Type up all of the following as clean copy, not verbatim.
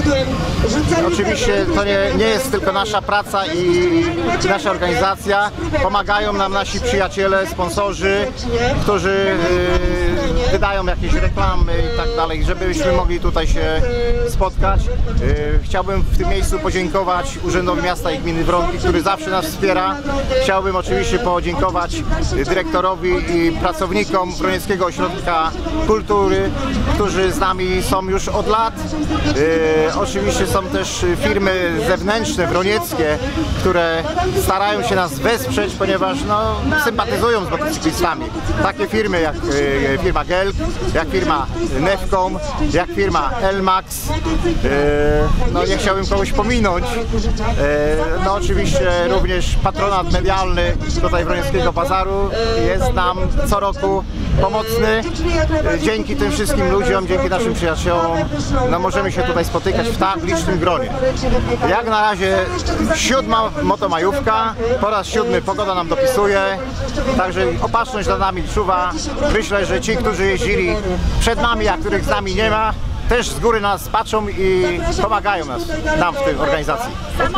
Oczywiście to nie jest tylko nasza praca i nasza organizacja. Pomagają nam nasi przyjaciele, sponsorzy, którzy wydają jakieś reklamy i tak dalej, żebyśmy mogli tutaj się spotkać. Chciałbym w tym miejscu podziękować Urzędowi Miasta i Gminy Wronki, który zawsze nas wspiera. Chciałbym oczywiście podziękować dyrektorowi i pracownikom Wronieckiego Ośrodka Kultury, którzy z nami są już od lat. Oczywiście są też firmy zewnętrzne, wronieckie, które starają się nas wesprzeć, ponieważ sympatyzują z motocyklistami. Takie firmy jak firma Gelk, jak firma Nefcom, jak firma Elmax. Nie chciałbym kogoś pominąć. Oczywiście również patronat medialny tutaj Wronieckiego Bazaru jest nam co roku pomocny. Dzięki tym wszystkim ludziom, dzięki naszym przyjaciołom możemy się tutaj spotykać w tak licznym gronie. Jak na razie 7. motomajówka, po raz 7 pogoda nam dopisuje, także opatrzność nad nami czuwa. Myślę, że ci, którzy jeździli przed nami, a których z nami nie ma, też z góry nas patrzą i pomagają nam w tej organizacji.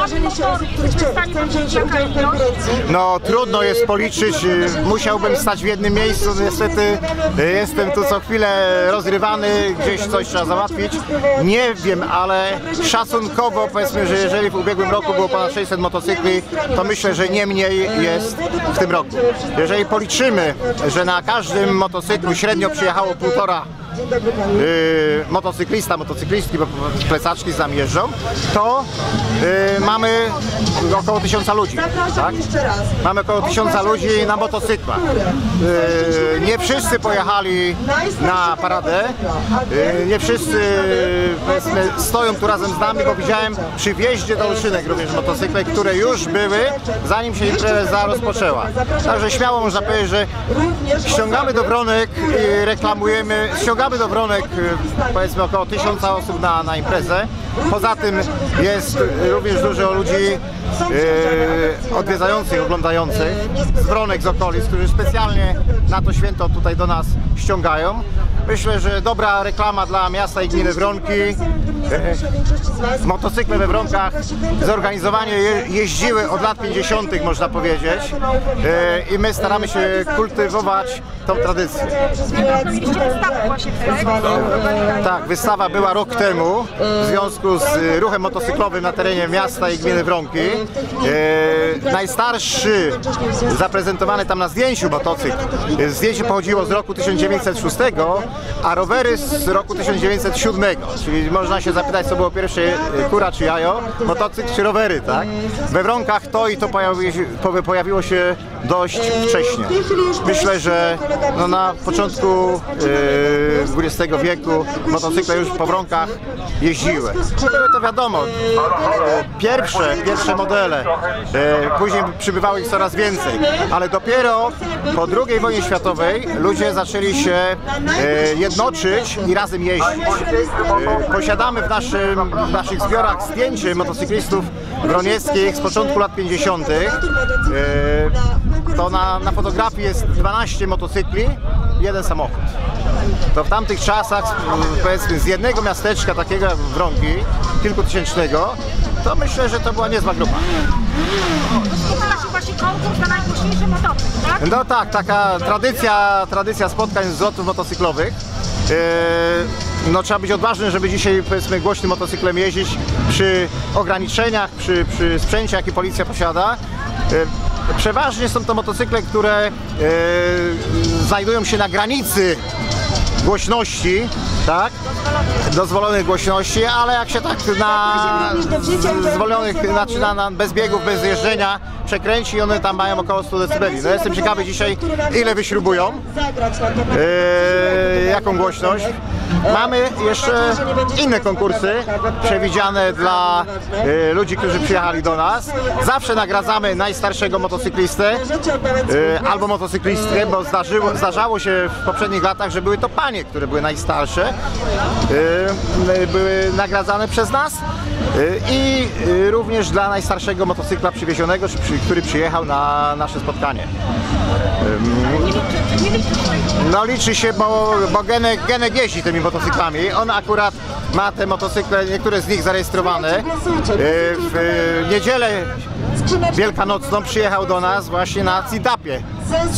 Trudno jest policzyć, musiałbym stać w jednym miejscu, niestety jestem tu co chwilę rozrywany, gdzieś coś trzeba załatwić. Nie wiem, ale szacunkowo powiedzmy, że jeżeli w ubiegłym roku było ponad 600 motocykli, to myślę, że nie mniej jest w tym roku. Jeżeli policzymy, że na każdym motocyklu średnio przyjechało 1,5 motocyklistki, bo plecaczki z nami jeżdżą, to mamy około 1000 ludzi. Tak? Mamy około 1000 ludzi na motocyklach. Nie wszyscy pojechali na paradę, nie wszyscy powiedzmy stoją tu razem z nami, bo widziałem przy wjeździe do Olszynek również motocykle, które już były, zanim się impreza rozpoczęła. Także śmiało można powiedzieć, że ściągamy do Wronek i reklamujemy, do Wronek powiedzmy około 1000 osób na imprezę. Poza tym jest również dużo ludzi odwiedzających, oglądających z Wronek, z okolic, którzy specjalnie na to święto tutaj do nas ściągają. Myślę, że dobra reklama dla miasta i gminy Wronki. Motocykle we Wronkach zorganizowanie jeździły od lat 50. można powiedzieć i my staramy się kultywować tą tradycję. Tak, wystawa była rok temu w związku z ruchem motocyklowym na terenie miasta i gminy Wronki. Najstarszy zaprezentowany tam na zdjęciu motocykl. Zdjęcie pochodziło z roku 1906, a rowery z roku 1907. Czyli można się zapytać, co było pierwsze, kura czy jajo, motocykl czy rowery, tak? We Wronkach to i to pojawiło się dość wcześnie. Myślę, że na początku XX wieku motocykle już po Wronkach jeździły. Były to wiadomo, pierwsze modele, później przybywało ich coraz więcej, ale dopiero po II wojnie światowej ludzie zaczęli się jednoczyć i razem jeździć. Posiadamy w naszych zbiorach zdjęcie motocyklistów wronieckich z początku lat 50. To na fotografii jest 12 motocykli, jeden samochód. To w tamtych czasach, powiedzmy, z jednego miasteczka takiego jak Wronki, kilkutysięcznego, to myślę, że to była niezła grupa. Rozpoczyna się właśnie konkurs na najgłośniejszy motocykl, tak? No tak, taka tradycja spotkań zlotów motocyklowych. Trzeba być odważnym, żeby dzisiaj powiedzmy głośnym motocyklem jeździć przy ograniczeniach, przy sprzęcie, jaki policja posiada. Przeważnie są to motocykle, które znajdują się na granicy głośności, tak? Dozwolonych głośności, ale jak się tak na zwolonych, znaczy bez biegów, bez jeżdżenia przekręci, one tam mają około 100 dB. No jestem ciekawy dzisiaj, ile wyśrubują, jaką głośność. Mamy jeszcze inne konkursy przewidziane dla ludzi, którzy przyjechali do nas. Zawsze nagradzamy najstarszego motocyklistę albo motocyklistkę, bo zdarzało się w poprzednich latach, że były to panie, które były najstarsze były nagradzane przez nas i również dla najstarszego motocykla przywiezionego, który przyjechał na nasze spotkanie. No liczy się, bo Genek jeździ tymi motocyklami. On akurat ma te motocykle, niektóre z nich zarejestrowane. W niedzielę wielkanocną przyjechał do nas właśnie na Citapie z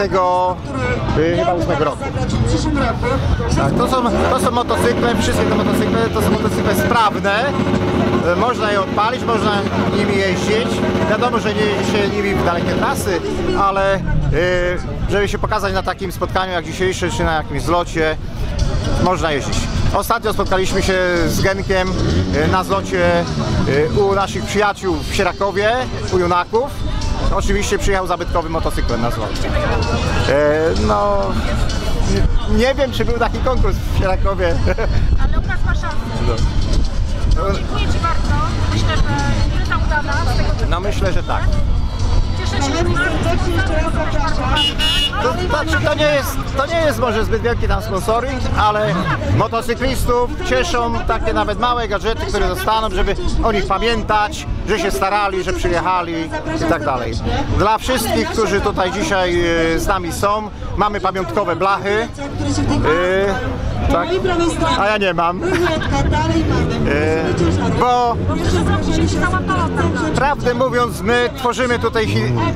38 roku. Tak, to są motocykle, wszystkie te motocykle to są motocykle sprawne. Można je odpalić, można nimi jeździć. Wiadomo, że nie jeździ się nimi w dalekie trasy, ale żeby się pokazać na takim spotkaniu jak dzisiejsze, czy na jakimś zlocie, można jeździć. Ostatnio spotkaliśmy się z Genkiem na zlocie u naszych przyjaciół w Sierakowie, u Junaków. Oczywiście przyjechał zabytkowym motocyklem na zlot. No, nie wiem, czy był taki konkurs w Sierakowie. Ale u nas ma szansę. Dziękuję Ci bardzo. Myślę, że impreza udana z tego tytułu. No myślę, że tak. Cieszę się, że mamy To nie jest może zbyt wielki tam sponsoring, ale motocyklistów cieszą takie nawet małe gadżety, które zostaną, żeby o nich pamiętać, że się starali, że przyjechali i tak dalej. Dla wszystkich, którzy tutaj dzisiaj z nami są, mamy pamiątkowe blachy. Tak, a ja nie mam, bo prawdę mówiąc, my tworzymy tutaj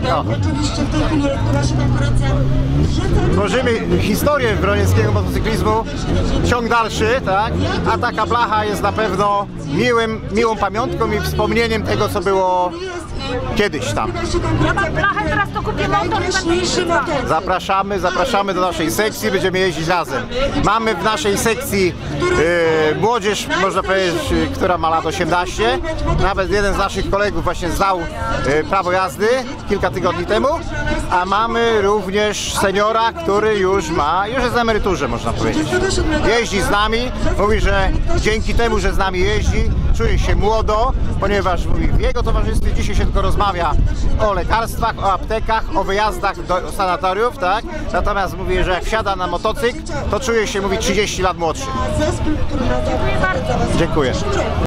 tworzymy historię wronieńskiego motocyklizmu, ciąg dalszy, tak? A taka blacha jest na pewno miłą pamiątką i wspomnieniem tego, co było kiedyś tam. Ja mam blachę, teraz to kupię motor i będę jeździć. Zapraszamy do naszej sekcji, będziemy jeździć razem. Mamy w naszej sekcji młodzież, można powiedzieć, która ma lat 18. Nawet jeden z naszych kolegów właśnie zdał prawo jazdy kilka tygodni temu. A mamy również seniora, który już jest na emeryturze, można powiedzieć. Jeździ z nami, mówi, że dzięki temu, że z nami jeździ, czuje się młodo, ponieważ mówi, w jego towarzystwie dzisiaj się tylko rozmawia o lekarstwach, o aptekach, o wyjazdach do sanatoriów, tak? Natomiast mówi, że jak wsiada na motocykl, to czuje się, mówi, 30 lat młodszy. Dziękuję bardzo. Dziękuję.